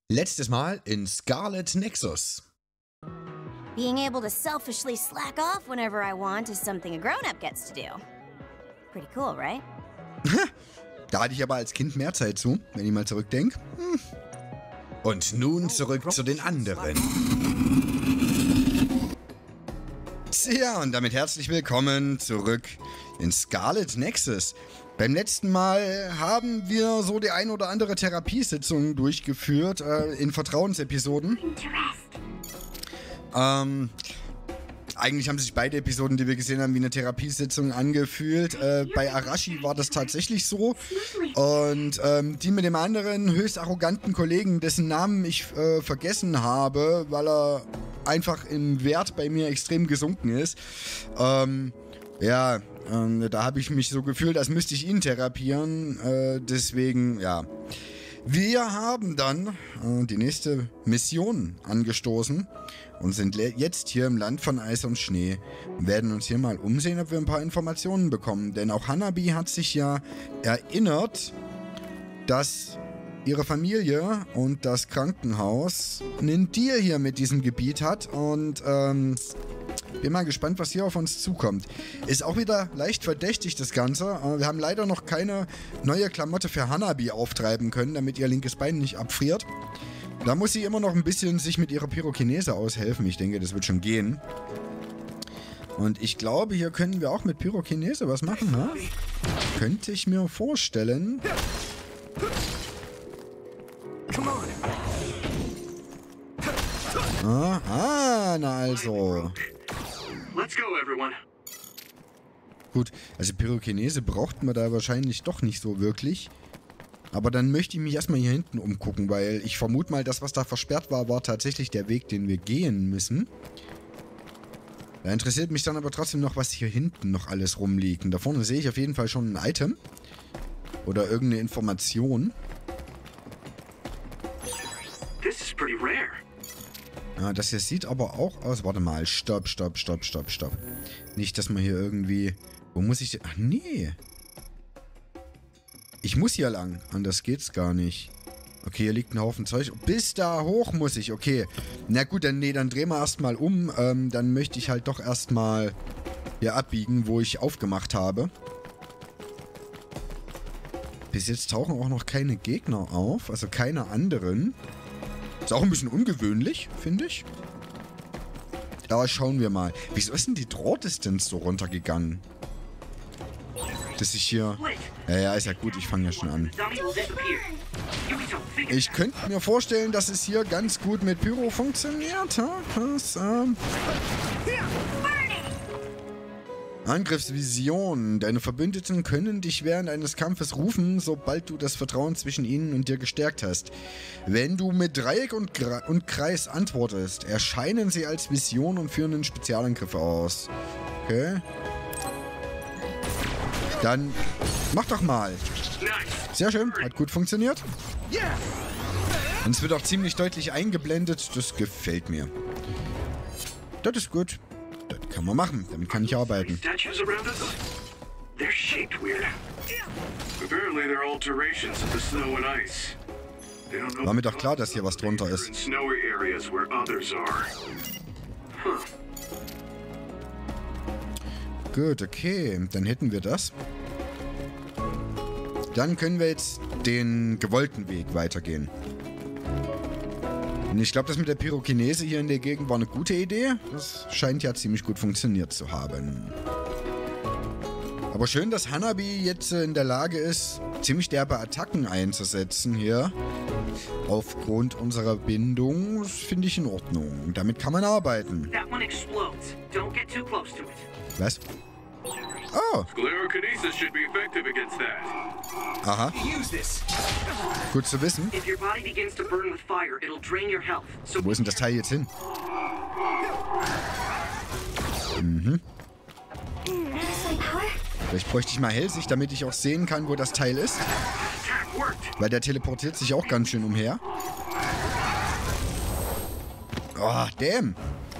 Letztes Mal in Scarlet Nexus. Being able to selfishly slack off whenever I want is something a grown-up gets to do. Pretty cool, right? Da hatte ich aber als Kind mehr Zeit zu, wenn ich mal zurückdenke. Und nun zurück zu den anderen. Tja, und damit herzlich willkommen zurück in Scarlet Nexus. Beim letzten Mal haben wir so die ein oder andere Therapiesitzung durchgeführt, in Vertrauensepisoden. Eigentlich haben sich beide Episoden, die wir gesehen haben, wie eine Therapiesitzung angefühlt. Bei Arashi war das tatsächlich so. Und die mit dem anderen höchst arroganten Kollegen, dessen Namen ich vergessen habe, weil er einfach im Wert bei mir extrem gesunken ist. Da habe ich mich so gefühlt, als müsste ich ihn therapieren. Deswegen, ja. Wir haben dann die nächste Mission angestoßen und sind jetzt hier im Land von Eis und Schnee und werden uns hier mal umsehen, ob wir ein paar Informationen bekommen. Denn auch Hanabi hat sich ja erinnert, dass ihre Familie und das Krankenhaus einen Deal hier mit diesem Gebiet hat und bin mal gespannt, was hier auf uns zukommt. Ist auch wieder leicht verdächtig, das Ganze. Wir haben leider noch keine neue Klamotte für Hanabi auftreiben können, damit ihr linkes Bein nicht abfriert. Da muss sie immer noch ein bisschen sich mit ihrer Pyrokinese aushelfen. Ich denke, das wird schon gehen. Und ich glaube, hier können wir auch mit Pyrokinese was machen, ne? Könnte ich mir vorstellen. Na also. Let's go, everyone. Gut, also Pyrokinese braucht man da wahrscheinlich doch nicht so wirklich. Aber dann möchte ich mich erstmal hier hinten umgucken, weil ich vermute mal, das, was da versperrt war, war tatsächlich der Weg, den wir gehen müssen. Da interessiert mich dann aber trotzdem noch, was hier hinten noch alles rumliegt. Und da vorne sehe ich auf jeden Fall schon ein Item. Oder irgendeine Information. This is pretty rare. Ja, das hier sieht aber auch aus. Warte mal, stopp. Nicht, dass man hier irgendwie... Wo muss ich denn... Ach, nee. Ich muss hier lang. Anders geht's gar nicht. Okay, hier liegt ein Haufen Zeug. Bis da hoch muss ich, okay. Na gut, dann drehen wir erstmal um. Dann möchte ich halt doch erstmal hier abbiegen, wo ich aufgemacht habe. Bis jetzt tauchen auch noch keine Gegner auf. Also keine anderen. Ist auch ein bisschen ungewöhnlich, finde ich. Aber schauen wir mal. Wieso ist denn die Draw-Distance so runtergegangen? Dass ich hier... Ja, ist ja gut, ich fange ja schon an. Ich könnte mir vorstellen, dass es hier ganz gut mit Pyro funktioniert. Angriffsvision. Deine Verbündeten können dich während eines Kampfes rufen, sobald du das Vertrauen zwischen ihnen und dir gestärkt hast. Wenn du mit Dreieck und Kreis antwortest, erscheinen sie als Vision und führen einen Spezialangriff aus. Okay. Dann mach doch mal. Sehr schön, hat gut funktioniert. Und es wird auch ziemlich deutlich eingeblendet. Das gefällt mir. Das ist gut. Das kann man machen. Damit kann ich arbeiten. War mir doch klar, dass hier was drunter ist. Gut, okay. Dann hätten wir das. Dann können wir jetzt den gewollten Weg weitergehen. Und ich glaube, das mit der Pyrokinese hier in der Gegend war eine gute Idee. Das scheint ja ziemlich gut funktioniert zu haben. Aber schön, dass Hanabi jetzt in der Lage ist, ziemlich derbe Attacken einzusetzen hier. Aufgrund unserer Bindung, das finde ich in Ordnung. Damit kann man arbeiten. Was? Oh. Aha. Gut zu wissen. Wo ist denn das Teil jetzt hin? Mhm. Vielleicht bräuchte ich mal Hellsicht, damit ich auch sehen kann, wo das Teil ist. Weil der teleportiert sich auch ganz schön umher. Oh, damn.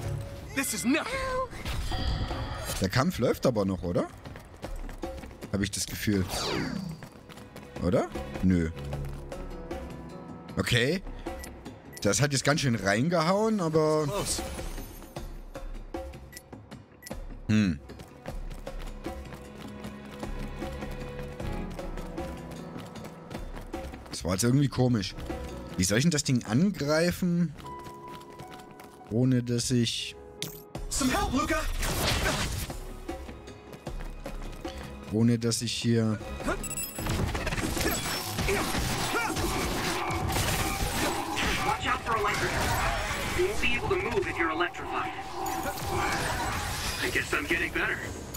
Der Kampf läuft aber noch, oder? Habe ich das Gefühl. Oder? Nö. Okay. Das hat jetzt ganz schön reingehauen, aber... Close. Das war jetzt irgendwie komisch. Wie soll ich denn das Ding angreifen, ohne dass ich... Some help, Luca. Ohne dass ich hier... Watch out for electric. You won't be able to move if you're electrified. I guess I'm getting better.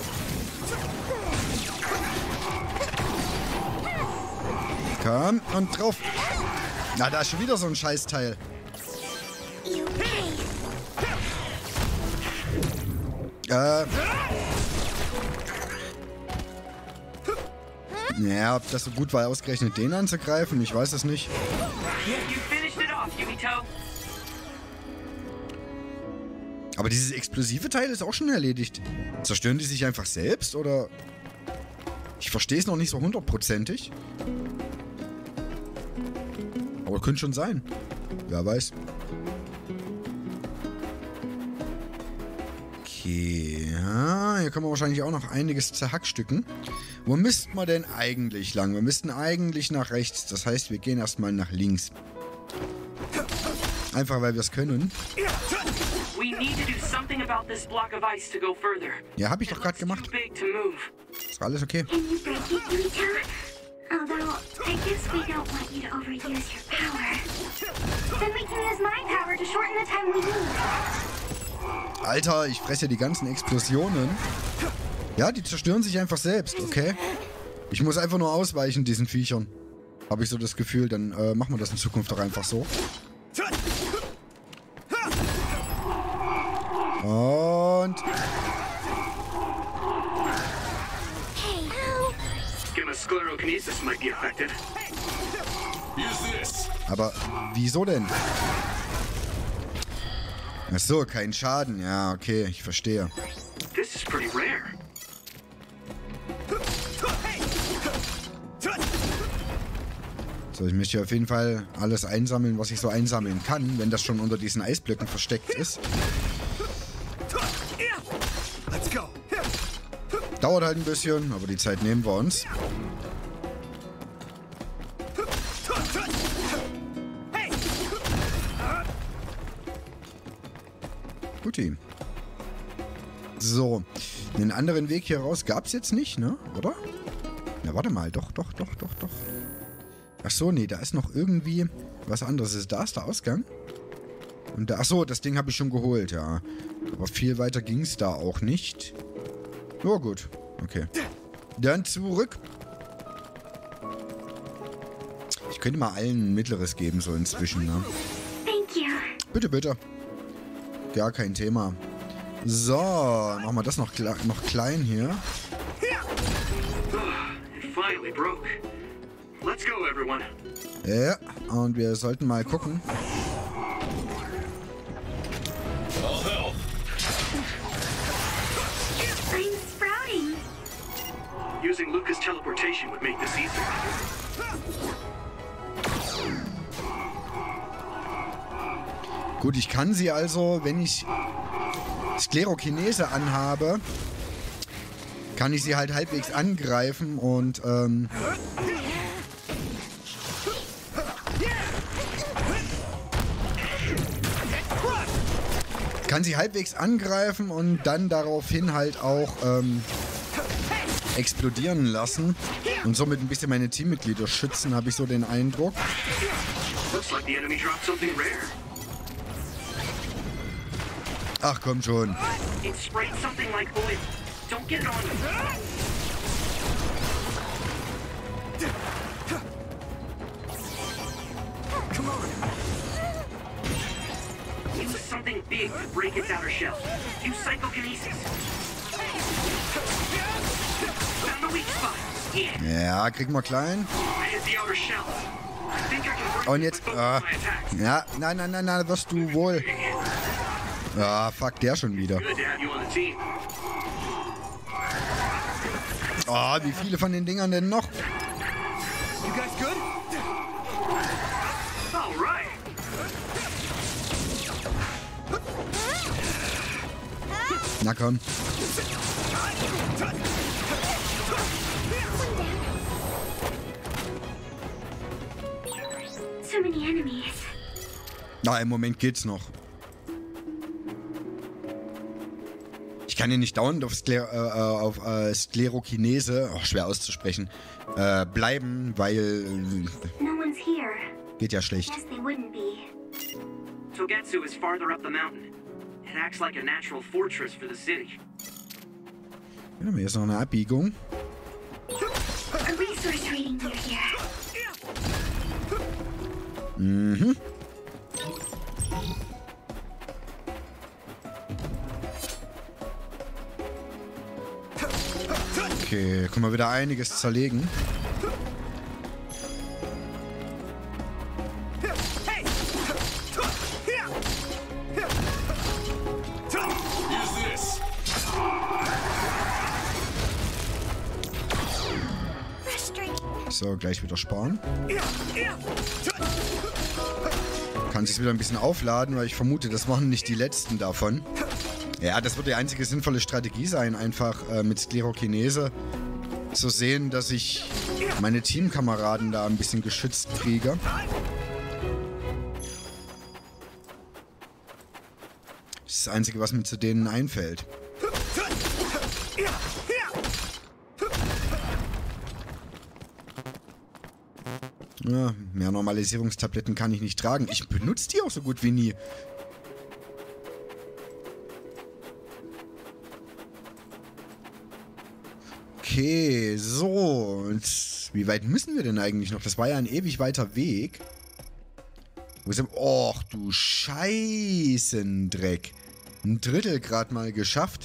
Komm, und drauf. Na, da ist schon wieder so ein Scheißteil. Ja, ob das so gut war, ausgerechnet den anzugreifen, ich weiß es nicht. You finished it off, Yumito. Aber dieses explosive Teil ist auch schon erledigt. Zerstören die sich einfach selbst, oder? Ich verstehe es noch nicht so hundertprozentig. Aber könnte schon sein. Wer weiß. Okay, ja, hier können wir wahrscheinlich auch noch einiges zerhackstücken. Wo müssten wir denn eigentlich lang? Wir müssten eigentlich nach rechts. Das heißt, wir gehen erstmal nach links. Einfach, weil wir es können. We need to do something about this block of ice to go further. Ja, habe ich doch gerade It's gemacht. too big to move. Ist alles okay? Can you break it, Yumito? Although, I guess we don't want you to overuse your power. Then we can use my power to shorten the time we need. Alter, ich fresse die ganzen Explosionen. Ja, die zerstören sich einfach selbst, okay? Ich muss einfach nur ausweichen, diesen Viechern. Habe ich so das Gefühl, dann machen wir das in Zukunft doch einfach so. Und... Sclerokinesis might be affected. Aber wieso denn? Ach so, kein Schaden. Ja, okay, ich verstehe. This is pretty rare. So, ich möchte auf jeden Fall alles einsammeln, was ich so einsammeln kann, wenn das schon unter diesen Eisblöcken versteckt ist. Let's go. Dauert halt ein bisschen, aber die Zeit nehmen wir uns. Guti. So, einen anderen Weg hier raus gab es jetzt nicht, ne? Oder? Na, warte mal. Doch. Ach so, nee, da ist noch irgendwie was anderes. Da ist der Ausgang. Und da, ach so, das Ding habe ich schon geholt, ja. Aber viel weiter ging es da auch nicht. Oh, gut. Okay. Dann zurück. Ich könnte mal allen ein mittleres geben, so inzwischen, ne? Thank you. Bitte, bitte. Gar kein Thema. So, machen wir das noch klein hier. It finally broke. Let's go, everyone. Ja, und wir sollten mal gucken. I'm sprouting. Using Luca's teleportation would make this easier. Gut, ich kann sie also, wenn ich Sklerokinese anhabe, kann ich sie halt halbwegs angreifen und kann sie halbwegs angreifen und dann daraufhin halt auch explodieren lassen und somit ein bisschen meine Teammitglieder schützen, habe ich so den Eindruck. Looks like the enemy dropped something rare. Ach komm schon. It sprayed something like oil. Don't get it on you. Come on. Use something big to break its outer shell. Use psychokinesis. Found the weak spot. Yeah, Ja, kriegen wir klein. I hit the outer shell. I think I can break Und it jetzt, with both my attacks. ja, nein, wirst du wohl. Ja, fuck, der schon wieder. Good to have you on the team. Oh, wie viele von den Dingern denn noch? You guys good? All right. Na komm. So many enemies. Na, im Moment geht's noch. Ich kann ja nicht dauernd auf Sklerokinese, schwer auszusprechen, bleiben, weil No one's here. geht ja schlecht. Guess they wouldn't be. Togetsu is farther up the mountain. It acts like a natural fortress for the city. Hier ist noch eine Abbiegung. A resource reading near here. Mhm. Okay, können wir wieder einiges zerlegen. So, gleich wieder sparen. Kann sich wieder ein bisschen aufladen, weil ich vermute, das machen nicht die letzten davon. Ja, das wird die einzige sinnvolle Strategie sein, einfach mit Sklerokinese zu sehen, dass ich meine Teamkameraden da ein bisschen geschützt kriege. Das ist das Einzige, was mir zu denen einfällt. Ja, mehr Normalisierungstabletten kann ich nicht tragen. Ich benutze die auch so gut wie nie. Okay, so. Und wie weit müssen wir denn eigentlich noch? Das war ja ein ewig weiter Weg. Wo sind wir? Och, du Scheißendreck. Ein Drittel gerade mal geschafft.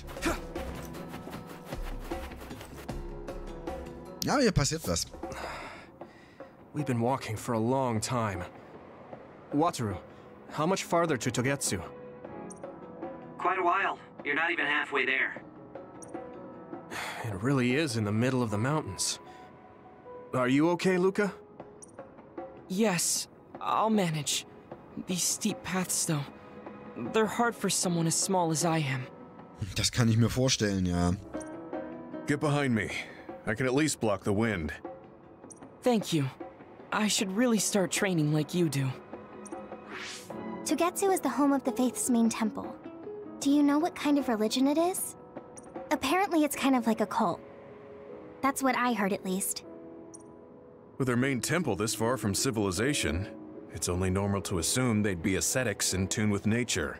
Ja, hier passiert was. We've been walking for a long time. Wataru, how much farther to Togetsu? Quite a while. You're not even halfway there. It really is in the middle of the mountains. Are you okay, Luca? Yes, I'll manage. These steep paths, though, they're hard for someone as small as I am. Das kann ich mir vorstellen, ja. Get behind me. I can at least block the wind. Thank you. I should really start training like you do. Togetsu is the home of the Faith's main temple. Do you know what kind of religion it is? Apparently it's kind of like a cult. That's what I heard, at least. With their main temple this far from civilization, it's only normal to assume they'd be ascetics in tune with nature.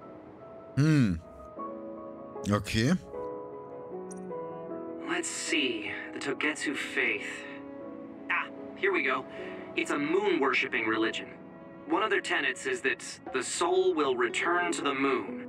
Okay. Let's see. The Togetsu faith. Ah, here we go. It's a moon-worshipping religion. One of their tenets is that the soul will return to the moon.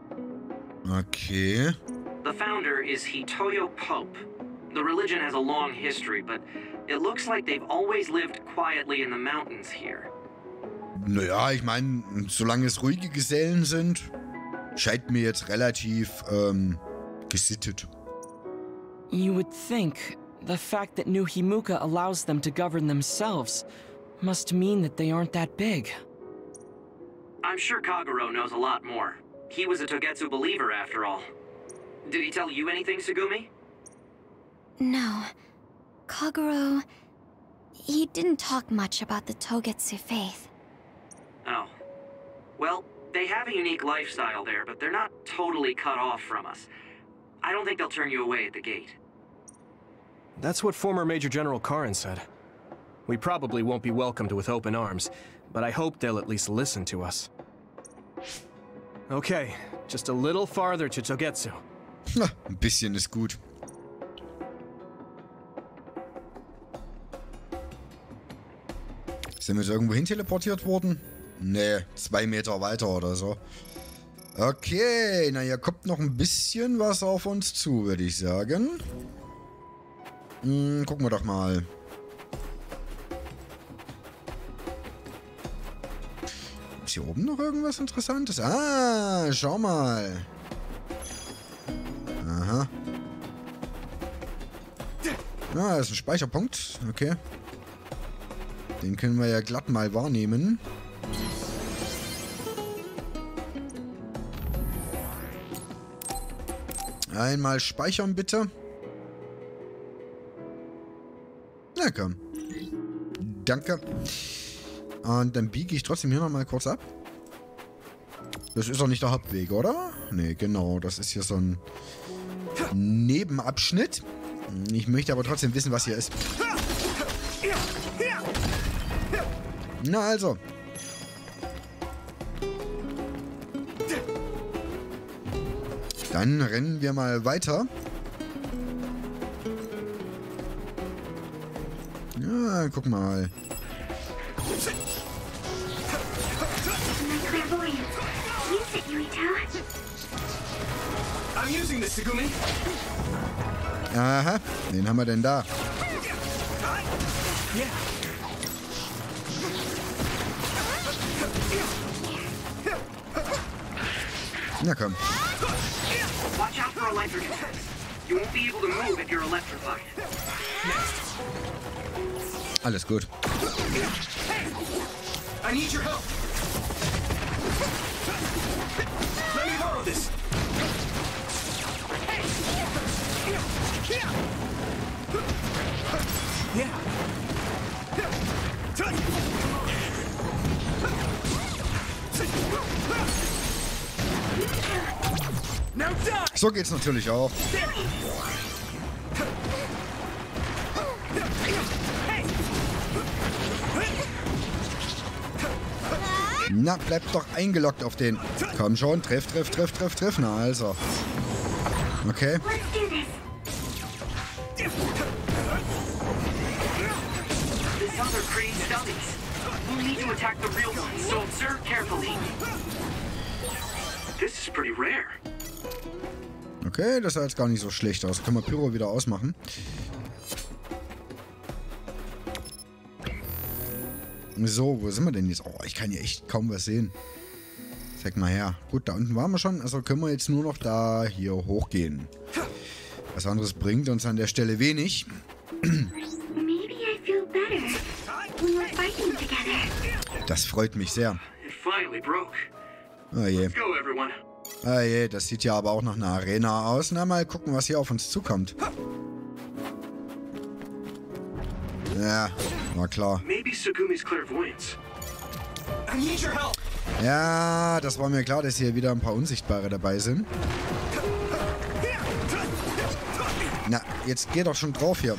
Okay. The founder is Hitoyo Pope. The religion has a long history, but it looks like they've always lived quietly in the mountains here. Naja, ich meine, solange es ruhige Gesellen sind, scheint mir jetzt relativ gesittet. You would think the fact that New Himuka allows them to govern themselves must mean that they aren't that big. I'm sure Kagero knows a lot more. He was a Togetsu believer after all. Did he tell you anything, Tsugumi? No. Kagero... he didn't talk much about the Togetsu faith. Oh. Well, they have a unique lifestyle there, but they're not totally cut off from us. I don't think they'll turn you away at the gate. That's what former Major General Karin said. We probably won't be welcomed with open arms, but I hope they'll at least listen to us. Okay, just a little farther to Togetsu. Na, ein bisschen ist gut. Sind wir jetzt irgendwo hin teleportiert worden? Nee, 2 Meter weiter oder so. Okay, na hier kommt noch ein bisschen was auf uns zu, würde ich sagen. Gucken wir doch mal. Ist hier oben noch irgendwas Interessantes? Ah, schau mal. Aha. Ah, das ist ein Speicherpunkt. Okay. Den können wir ja glatt mal wahrnehmen. Einmal speichern, bitte. Na komm. Danke. Und dann biege ich trotzdem hier nochmal kurz ab. Das ist doch nicht der Hauptweg, oder? Nee, genau. Das ist hier so ein Nebenabschnitt. Ich möchte aber trotzdem wissen, was hier ist. Na also. Dann rennen wir mal weiter. Ja, guck mal. I'm using this, Segumi. Aha, wen haben wir denn da? Yeah. Na komm. Watch out for electric effects. You won't be able to move if you're electrified. Alles gut. I need your help. Let me borrow this. Yeah. Now die. So geht's natürlich auch. Na, bleib doch eingeloggt auf den. Komm schon, treff. Na also. Okay. Let's do this. The cells are creating dummies. We'll need to attack the real ones, so observe carefully. This is pretty rare. Okay, das sah jetzt gar nicht so schlecht aus. Können wir Pyro wieder ausmachen. So, wo sind wir denn jetzt? Oh, ich kann hier echt kaum was sehen. Zeig mal her. Gut, da unten waren wir schon. Also können wir jetzt nur noch da hier hochgehen. Was anderes bringt uns an der Stelle wenig. Maybe I feel better when we're fighting together. Das freut mich sehr. It finally broke. Oh je. Let's go, everyone. Oh je, das sieht ja aber auch nach einer Arena aus. Na, mal gucken, was hier auf uns zukommt. Ja, war klar. Maybe Segumi's clairvoyance. I need your help. Ja, das war mir klar, dass hier wieder ein paar Unsichtbare dabei sind. Na, jetzt geh doch schon drauf hier.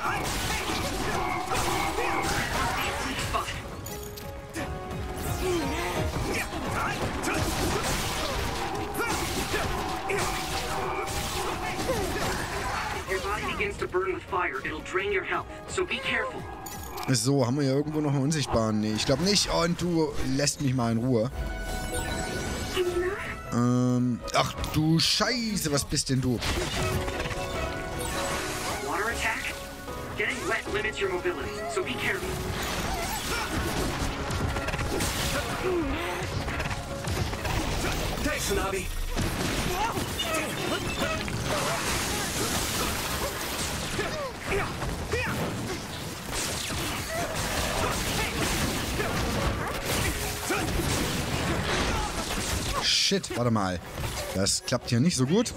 Your body begins to burn with fire. It'll drain your health, so be careful. So, haben wir hier irgendwo noch einen Unsichtbaren? Nee, ich glaube nicht. Oh, und du lässt mich mal in Ruhe. Ach du Scheiße, was bist denn du? Water attack? Getting wet limits your mobility, so be careful. Thanks, Hanabi. Shit, warte mal. Das klappt hier nicht so gut.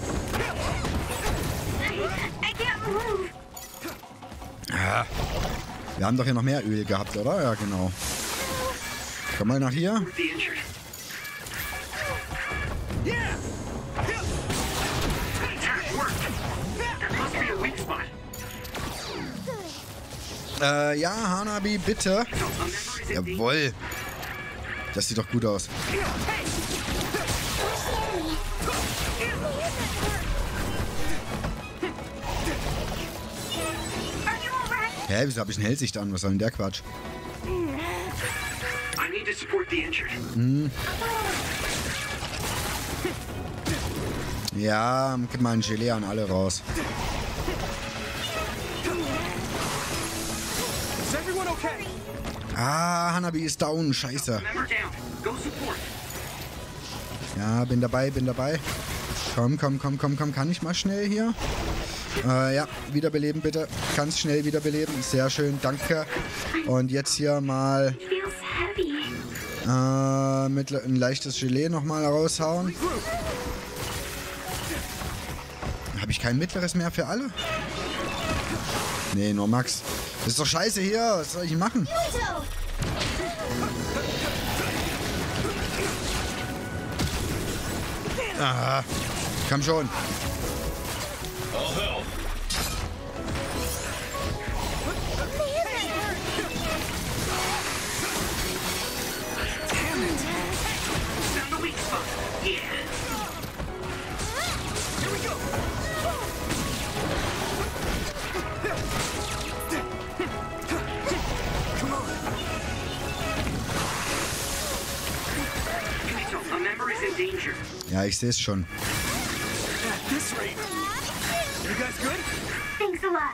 I can't move. Ah, wir haben doch hier noch mehr Öl gehabt, oder? Ja, genau. Komm mal nach hier. The injured. Attack worked. There must be a weak spot. Ja, Hanabi, bitte. So, a member is in danger. Jawohl. Das sieht doch gut aus. Hä, wieso habe ich eine Hellsicht an? Was soll denn der Quatsch? I need to support the injured. Ja, gib mal ein Gelee an alle raus. Is everyone okay? Ah, Hanabi ist down. Scheiße. Member down. Go support. Ja, bin dabei. Komm. Kann ich mal schnell hier? Ja, wiederbeleben bitte. Kannst schnell wiederbeleben. Sehr schön, danke. Und jetzt hier mal Feels heavy. mit ein leichtes Gelee nochmal raushauen. Habe ich kein mittleres mehr für alle? Nee, nur Max. Das ist doch scheiße hier. Was soll ich machen? Ah, komm schon. Ja, ich sehe es schon. Thanks a lot.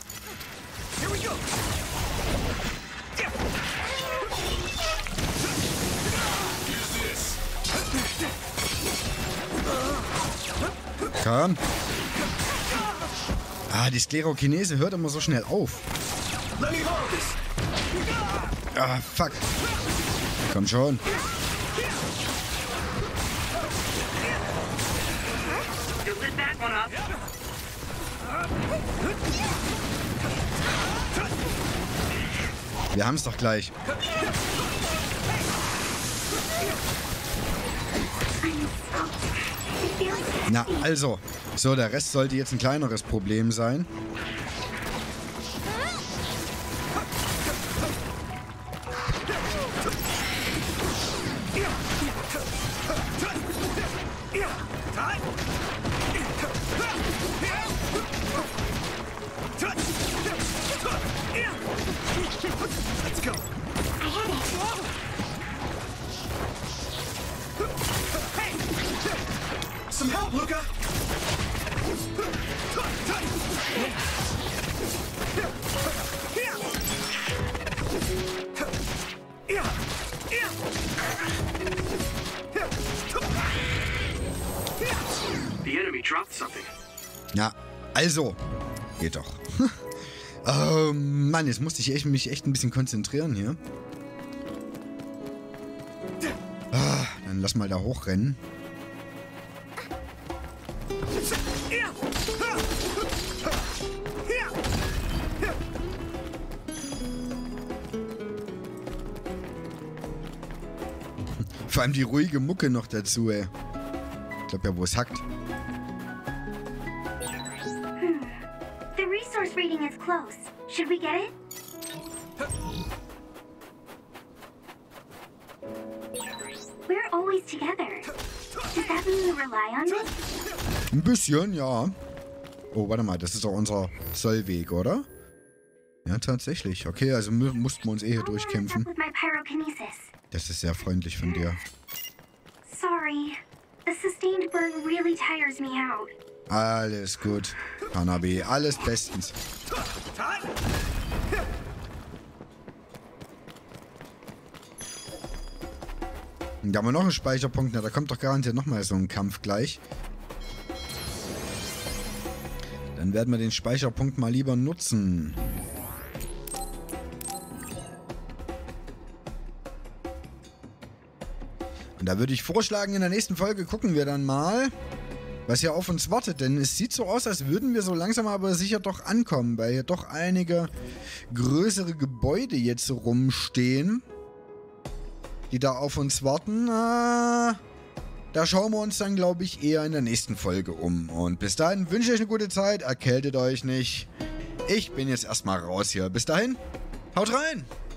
Komm. Ah, die Sklerokinese hört immer so schnell auf. Ah, fuck. Komm schon. Wir haben es doch gleich. Na, also. So, der Rest sollte jetzt ein kleineres Problem sein. Some help, Luca! The enemy dropped something. Ja, also. Geht doch. Oh Mann, jetzt musste ich mich echt ein bisschen konzentrieren hier. Ah, dann lass mal da hochrennen. Vor allem die ruhige Mucke noch dazu, ey. Ich glaube ja, wo es hackt. The resource reading is close. Should we get it? We're always together. Does that mean you rely on me? Ein bisschen, ja. Oh, warte mal, das ist doch unser Sollweg, oder? Ja, tatsächlich. Okay, also mussten wir uns hier durchkämpfen. With my pyrokinesis. Das ist sehr freundlich von dir. Sorry. The sustained burn really tires me out. Alles gut, Hanabi. Alles bestens. Da haben wir noch einen Speicherpunkt. Na, da kommt doch garantiert nochmal so ein Kampf gleich. Dann werden wir den Speicherpunkt mal lieber nutzen. Und da würde ich vorschlagen, in der nächsten Folge gucken wir dann mal, was hier auf uns wartet. Denn es sieht so aus, als würden wir so langsam aber sicher doch ankommen, weil hier doch einige größere Gebäude jetzt rumstehen, die da auf uns warten. Da schauen wir uns dann, glaube ich, eher in der nächsten Folge um. Und bis dahin wünsche ich euch eine gute Zeit. Erkältet euch nicht. Ich bin jetzt erstmal raus hier. Bis dahin, haut rein!